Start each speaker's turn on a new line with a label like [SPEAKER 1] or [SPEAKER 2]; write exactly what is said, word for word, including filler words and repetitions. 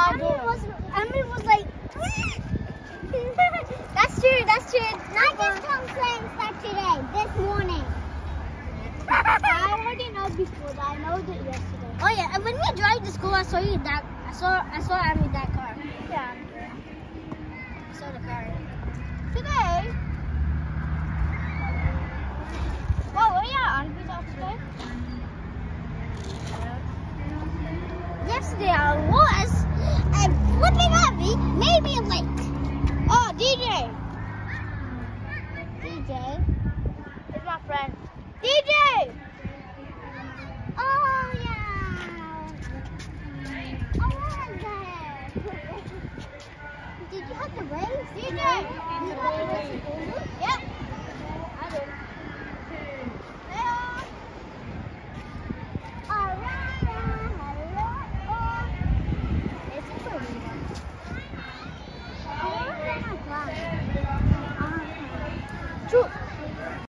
[SPEAKER 1] Emily was, Emily was like, that's true, that's true. Not just come playing start today, this morning. I already know before that. I know that yesterday.
[SPEAKER 2] Oh yeah, and when we drive to school, I saw you that. I saw. I saw Emily that car.
[SPEAKER 1] Yeah.
[SPEAKER 2] I saw the car.
[SPEAKER 1] Today? Oh, were you at Auntie Talk today?
[SPEAKER 2] Yesterday I was, and flipping at me, made me late.
[SPEAKER 1] Oh, D J.
[SPEAKER 2] D J.
[SPEAKER 1] It's my friend. D J!
[SPEAKER 2] Oh yeah.
[SPEAKER 1] I want that.
[SPEAKER 2] Did you have to race?
[SPEAKER 1] D J! You have to race. Yep.